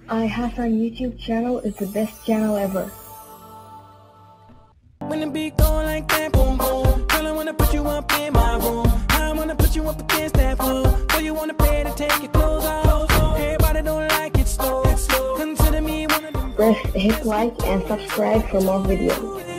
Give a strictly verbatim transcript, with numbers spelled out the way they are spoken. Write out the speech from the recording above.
iHassan YouTube channel is the best channel ever. When the beat go like that, boom boom, girl, I wanna put you up in my room. I wanna put you up against that floor. Girl, you wanna pay to take your clothes off. Everybody don't like it slow. Consider me one of them. Press hit like and subscribe for more videos.